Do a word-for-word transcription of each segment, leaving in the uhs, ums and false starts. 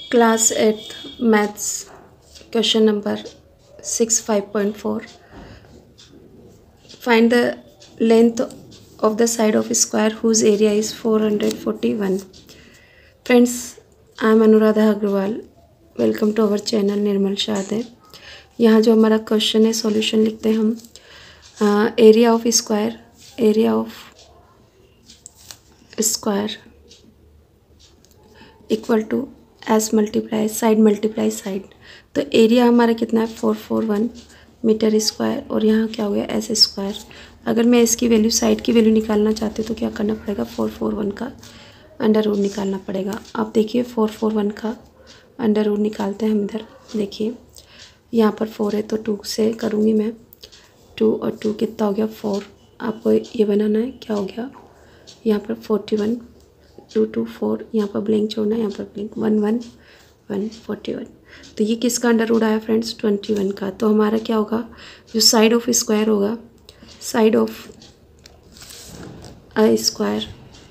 Class eighth Maths question number six five point four. Find the length of the side of a square whose area is four hundred forty-one. Friends, I am Anuradha Agrawal. Welcome to our channel निर्मल शादे. यहाँ जो हमारा question है solution लिखते हैं हम. Area of square area of square equal to S multiply side multiply side. तो area हमारा कितना है four four one metre square और यहाँ क्या हो गया एस स्क्वायर. अगर मैं इसकी वैल्यू साइड की वैल्यू निकालना चाहती हूँ तो क्या करना पड़ेगा, फोर फोर वन का अंडर रूट निकालना पड़ेगा. आप देखिए फोर फोर वन का अंडर रूट निकालते हैं हम इधर. देखिए यहाँ पर फोर है तो टू से करूँगी मैं. टू और टू कितना हो गया फोर. आपको ये बनाना है क्या हो गया यहाँ पर forty one two two four. यहाँ पर ब्लैंक छोड़ना है, यहाँ पर blank one one one forty one. तो ये किसका अंडर रूट आया फ्रेंड्स, ट्वेंटी वन का. तो हमारा क्या होगा जो साइड ऑफ स्क्वायर होगा, side of a square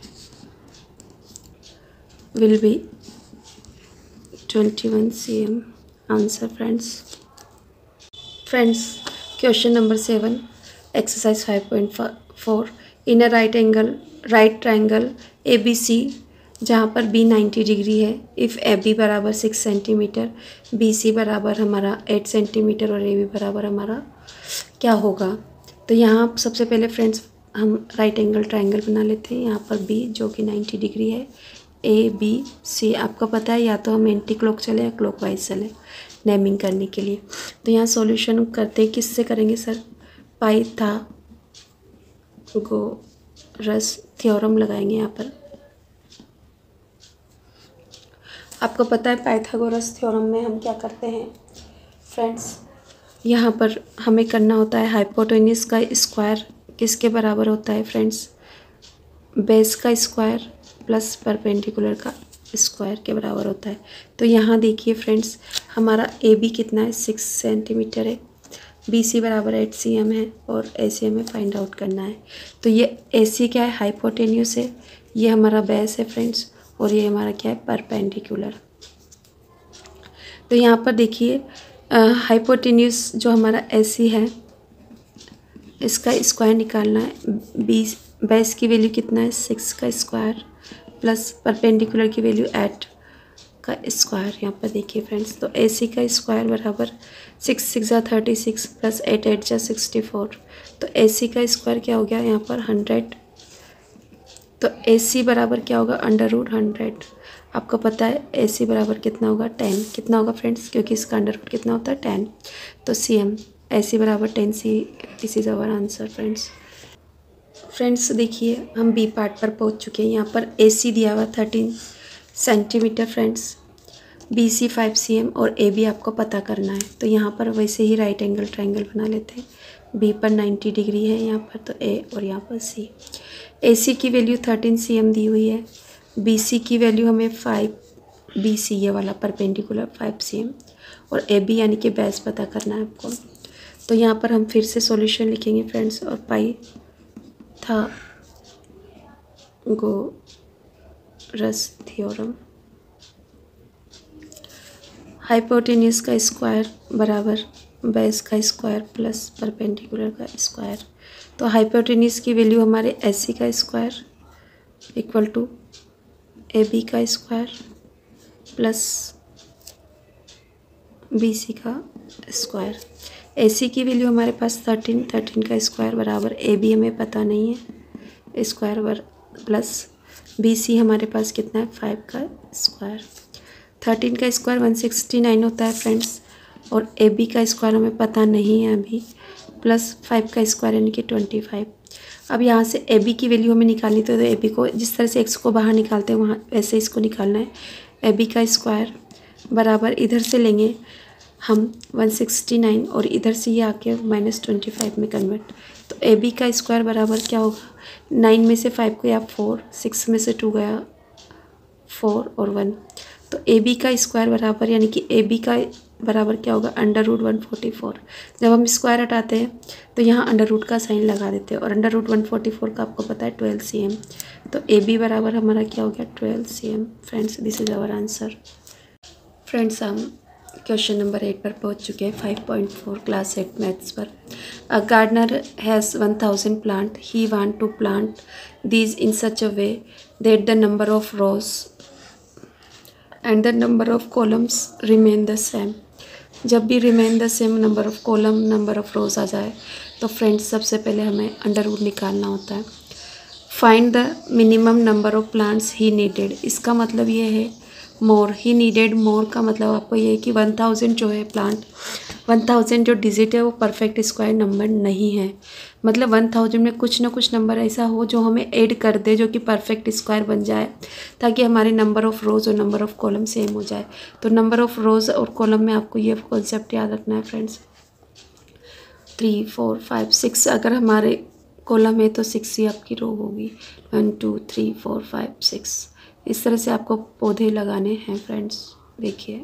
will be twenty one C M. Answer friends. Friends question number seven exercise five point four. In a right angle right triangle A B सी जहाँ पर B ninety degree है. If A B बराबर six centimetre, B C बराबर हमारा eight centimetre और A B बराबर हमारा क्या होगा. तो यहाँ सबसे पहले फ्रेंड्स हम राइट एंगल ट्राइंगल बना लेते हैं. यहाँ पर बी जो कि नाइन्टी डिग्री है, ए बी सी आपको पता है या तो हम एंटी क्लॉक चले या क्लॉक वाइज चले नेमिंग करने के लिए. तो यहाँ सॉल्यूशन करते किससे करेंगे सर, पाइथागोरस थ्योरम लगाएंगे. यहाँ पर आपको पता है पाइथागोरस थ्योरम में हम क्या करते हैं फ्रेंड्स, यहाँ पर हमें करना होता है हाइपोटेन्यूस का स्क्वायर किसके बराबर होता है फ्रेंड्स, बेस का स्क्वायर प्लस परपेंडिकुलर का स्क्वायर के बराबर होता है. तो यहाँ देखिए फ्रेंड्स हमारा ए बी कितना है, सिक्स सेंटीमीटर है, बी सी बराबर एट सी एम है और ए सी हमें फाइंड आउट करना है. तो ये ए सी क्या है, हाइपोटेन्यूस है, ये हमारा बेस है फ्रेंड्स और ये हमारा क्या है परपेंडिकुलर. तो यहाँ पर देखिए हाइपोटेन्यूस जो हमारा ए सी है इसका स्क्वायर निकालना है. बी बेस की वैल्यू कितना है, सिक्स का स्क्वायर प्लस परपेंडिकुलर की वैल्यू एट का स्क्वायर. यहाँ पर देखिए फ्रेंड्स तो ए सी का स्क्वायर बराबर सिक्स सिक्स जा thirty six plus eight eight जा सिक्सटी फोर. तो ए सी का स्क्वायर क्या हो गया यहाँ पर हंड्रेड. तो ए सी बराबर क्या होगा अंडर रूट हंड्रेड. आपको पता है ए सी बराबर कितना होगा टेन. कितना होगा फ्रेंड्स क्योंकि इसका अंडर रूट कितना होता है टेन. तो सी एम ए सी बराबर ten C. This is our answer friends. Friends देखिए हम बी पार्ट पर पहुंच चुके हैं. यहाँ पर ए सी दिया हुआ thirteen centimetre friends, B C five C M और ए बी आपको पता करना है. तो यहाँ पर वैसे ही राइट एंगल ट्राइंगल बना लेते हैं. बी पर नाइन्टी डिग्री है यहाँ पर तो ए और यहाँ पर सी. ए सी की वैल्यू थर्टीन सी एम दी हुई है, बी सी की वैल्यू हमें फाइव बी सी ये वाला परपेंडिकुलर फाइव सी एम और ए बी यानी कि बेस पता करना है आपको. तो यहाँ पर हम फिर से सॉल्यूशन लिखेंगे फ्रेंड्स और पाई था गो रस थ्योरम. हाइपोटेन्यूस का स्क्वायर बराबर बेस का स्क्वायर प्लस परपेंडिकुलर का स्क्वायर. तो हाइपोटेन्यूस की वैल्यू हमारे एस सी का square equal to A B का स्क्वायर प्लस बी सी का स्क्वायर. ए सी की वैल्यू हमारे पास थर्टीन थर्टीन का स्क्वायर बराबर ए बी हमें पता नहीं है स्क्वायर बर प्लस बी सी हमारे पास कितना है फाइव का स्क्वायर. थर्टीन का स्क्वायर वन सिक्सटी नाइन होता है फ्रेंड्स और ए बी का स्क्वायर हमें पता नहीं है अभी, प्लस फाइव का स्क्वायर यानी कि ट्वेंटी फाइव. अब यहाँ से ए बी की वैल्यू हमें निकालनी तो ए बी को जिस तरह से एक्स को बाहर निकालते हैं वहाँ वैसे इसको निकालना है. ए बी का स्क्वायर बराबर इधर से लेंगे हम वन सिक्सटी नाइन और इधर से ये आके माइनस ट्वेंटी फाइव में कन्वर्ट. तो ए बी का स्क्वायर बराबर क्या होगा, नाइन में से फाइव गया फोर, सिक्स में से टू गया फोर और वन. तो ए बी का स्क्वायर बराबर यानी कि ए बी का बराबर क्या होगा under root one forty four. जब हम स्क्वायर हटाते हैं तो यहाँ अंडर रूट का साइन लगा देते हैं और under root one forty four का आपको पता है ट्वेल्व सी एम. तो ए बी बराबर हमारा क्या हो गया twelve C M. Friends this is our answer. Friends हम क्वेश्चन नंबर एट पर पहुंच चुके हैं, five point four class eight maths पर। A gardener has one thousand plant, he want to plant these in such a way that the number of rows and the number of columns remain the same. जब भी remain the same number of column number of rows आ जाए तो friends सबसे पहले हमें under root निकालना होता है। Find the minimum number of plants he needed, इसका मतलब ये है मोर, ही नीडेड मोर का मतलब आपको ये है कि वन थाउजेंड जो है प्लांट, वन थाउजेंड जो डिजिट है वो परफेक्ट स्क्वायर नंबर नहीं है। मतलब वन थाउजेंड में कुछ ना कुछ नंबर ऐसा हो जो हमें ऐड कर दे, जो कि परफेक्ट स्क्वायर बन जाए, ताकि हमारे नंबर ऑफ़ रोज़ और नंबर ऑफ़ कॉलम सेम हो जाए। तो नंबर ऑफ़ रोज़ और कॉलम में आपको ये कॉन्सेप्ट याद रखना है friends. Three four five six अगर हमारे कॉलम है तो सिक्स ही आपकी रो होगी। One two three four five six, इस तरह से आपको पौधे लगाने हैं फ्रेंड्स, देखिए,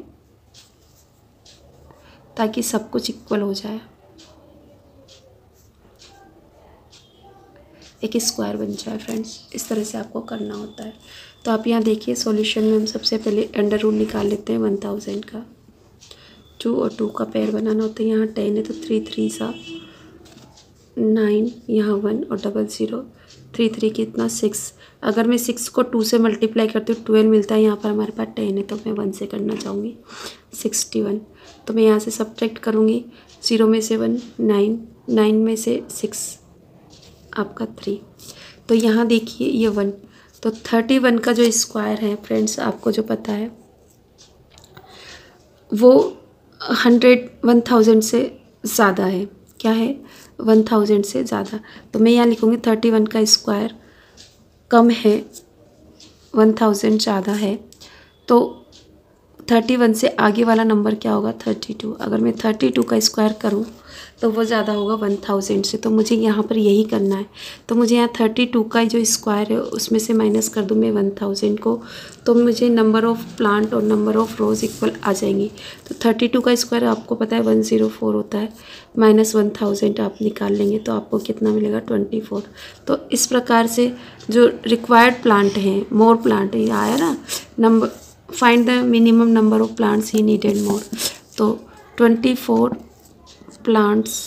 ताकि सब कुछ इक्वल हो जाए, एक स्क्वायर बन जाए फ्रेंड्स। इस तरह से आपको करना होता है। तो आप यहाँ देखिए सॉल्यूशन में हम सबसे पहले अंडर रूट निकाल लेते हैं वन थाउजेंड का। टू और टू का पेयर बनाना होता है। यहाँ टेन है तो थ्री थ्री सा नाइन, यहाँ वन और डबल ज़ीरो, थ्री थ्री कितना सिक्स। अगर मैं सिक्स को टू से मल्टीप्लाई करती हूँ ट्वेल्व मिलता है। यहाँ पर हमारे पास टेन है तो मैं वन से करना चाहूँगी, सिक्सटी वन। तो मैं यहाँ से सब्ट्रैक्ट करूँगी, ज़ीरो में से वन नाइन, नाइन में से सिक्स आपका थ्री। तो यहाँ देखिए ये वन, तो थर्टी वन का जो स्क्वायर है फ्रेंड्स आपको जो पता है वो हंड्रेड वन थाउजेंड से ज़्यादा है। क्या है? वन थाउजेंड से ज़्यादा। तो मैं यहाँ लिखूँगी थर्टी वन का स्क्वायर कम है, वन थाउजेंड ज़्यादा है। तो थर्टी वन से आगे वाला नंबर क्या होगा? Thirty two. अगर मैं थर्टी टू का स्क्वायर करूँ तो वो ज़्यादा होगा वन थाउजेंड से। तो मुझे यहाँ पर यही करना है। तो मुझे यहाँ थर्टी टू का जो स्क्वायर है उसमें से माइनस कर दूँ मैं वन थाउजेंड को, तो मुझे नंबर ऑफ़ प्लांट और नंबर ऑफ़ रोज़ इक्वल आ जाएंगी। तो थर्टी टू का स्क्वायर आपको पता है वन ज़ीरो फोर होता है, माइनस वन थाउजेंड आप निकाल लेंगे तो आपको कितना मिलेगा? Twenty four. तो इस प्रकार से जो रिक्वायर्ड प्लांट हैं, मोर प्लांट ये आया ना number, find the minimum number of plants he needed more. तो twenty four plants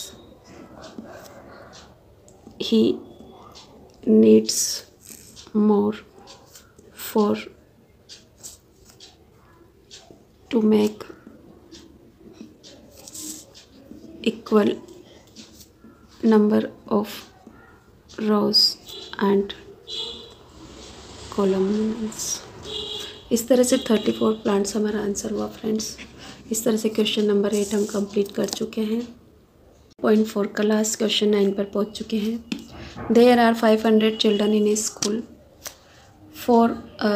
he needs more for to make equal number of rows and columns। इस तरह से थर्टी फोर प्लांट्स हमारा answer हुआ फ्रेंड्स। इस तरह से क्वेश्चन नंबर एट हम कंप्लीट कर चुके हैं। पॉइंट फोर का लास्ट क्वेश्चन नाइन पर पहुंच चुके हैं। There are five hundred children in a school for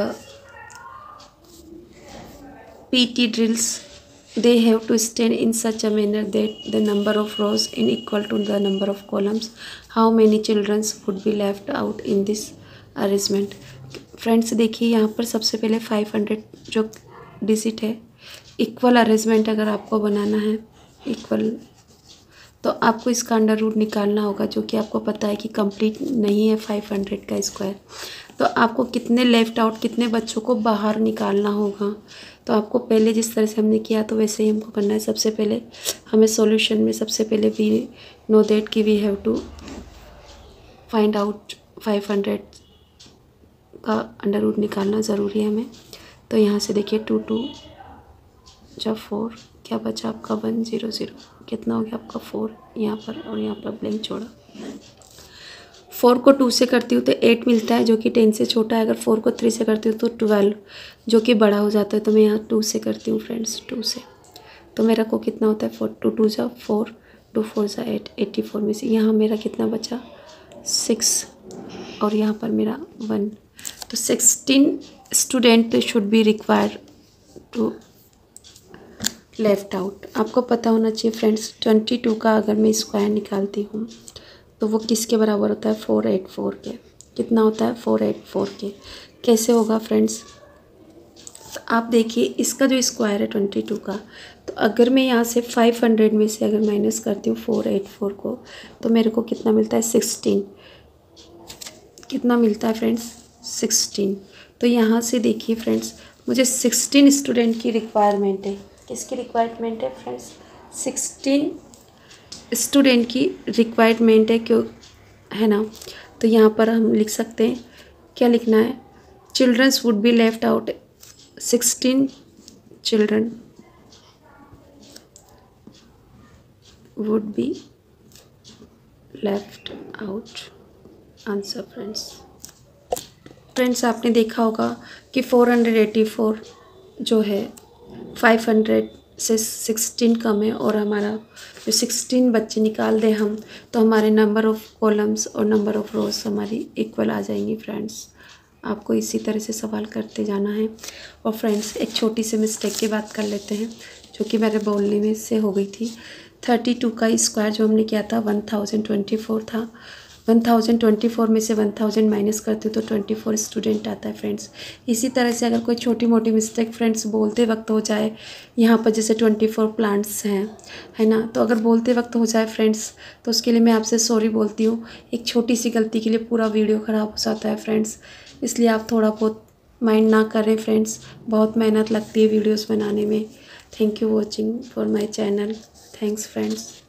P T drills they have to stand in such a manner that the number of rows is equal to the number of columns. How many children would be left out in this arrangement? Friends देखिए यहाँ पर सबसे पहले five hundred जो digit है, equal arrangement अगर आपको बनाना है इक्वल, तो आपको इसका अंडर रूट निकालना होगा, जो कि आपको पता है कि कंप्लीट नहीं है फाइव हंड्रेड का स्क्वायर। तो आपको कितने लेफ्ट आउट, कितने बच्चों को बाहर निकालना होगा। तो आपको पहले जिस तरह से हमने किया तो वैसे ही हमको करना है। सबसे पहले हमें सॉल्यूशन में सबसे पहले वी नो दैट कि we have to find out five hundred का अंडर रूट निकालना ज़रूरी है हमें। तो यहाँ से देखिए टू टू जब फोर, क्या बचा आपका वन ज़ीरो ज़ीरो, कितना हो गया आपका फोर यहाँ पर, और यहाँ पर ब्लैंक छोड़ा। फोर को टू से करती हूँ तो एट मिलता है जो कि टेन से छोटा है। अगर फोर को थ्री से करती हूँ तो ट्वेल्व जो कि बड़ा हो जाता है। तो मैं यहाँ टू से करती हूँ फ्रेंड्स, टू से। तो मेरा को कितना होता है? फोर टू टू जा फोर, टू फोर जा एट, एट्टी फोर में से यहाँ मेरा कितना बचा? सिक्स, और यहाँ पर मेरा वन। तो sixteen student should be required to left out. आपको पता होना चाहिए फ्रेंड्स, ट्वेंटी टू का अगर मैं स्क्वायर निकालती हूँ तो वो किसके बराबर होता है? फोर एट फोर के। कितना होता है? फोर एट फोर के। कैसे होगा फ्रेंड्स? तो आप देखिए इसका जो स्क्वायर है ट्वेंटी टू का, तो अगर मैं यहाँ से फाइव हंड्रेड में से अगर माइनस करती हूँ फोर एट फोर को, तो मेरे को कितना मिलता है? सिक्सटीन। कितना मिलता है फ्रेंड्स? सिक्सटीन। तो यहाँ से देखिए फ्रेंड्स, मुझे सिक्सटीन स्टूडेंट की रिक्वायरमेंट है। किसकी रिक्वायरमेंट है फ्रेंड्स? सिक्सटीन स्टूडेंट की रिक्वायरमेंट है, क्यों, है ना। तो यहाँ पर हम लिख सकते हैं, क्या लिखना है? Childrens would be left out, sixteen children would be left out. Answer friends. Friends आपने देखा होगा कि फोर हंड्रेड एटी फोर जो है फाइव हंड्रेड से सिक्सटीन कम है, और हमारा जो सिक्सटीन बच्चे निकाल दें हम, तो हमारे नंबर ऑफ़ कॉलम्स और नंबर ऑफ़ रोज हमारी इक्वल आ जाएंगी फ्रेंड्स। आपको इसी तरह से सवाल करते जाना है। और फ्रेंड्स एक छोटी सी मिस्टेक की बात कर लेते हैं जो कि मेरे बोलने में से हो गई थी। थर्टी टू का स्क्वायर जो हमने किया था वन थाउजेंड ट्वेंटी फोर था। वन थाउजेंड ट्वेंटी फोर में से वन थाउजेंड माइनस करते तो ट्वेंटी फोर स्टूडेंट आता है फ्रेंड्स। इसी तरह से अगर कोई छोटी मोटी मिस्टेक फ्रेंड्स बोलते वक्त हो जाए, यहाँ पर जैसे ट्वेंटी फोर प्लांट्स हैं, है ना, तो अगर बोलते वक्त हो जाए फ्रेंड्स, तो उसके लिए मैं आपसे सॉरी बोलती हूँ। एक छोटी सी गलती के लिए पूरा वीडियो ख़राब हो जाता है फ्रेंड्स, इसलिए आप थोड़ा बहुत माइंड ना करें फ्रेंड्स। बहुत मेहनत लगती है वीडियोज़ बनाने में। Thank you watching for my channel. Thanks friends.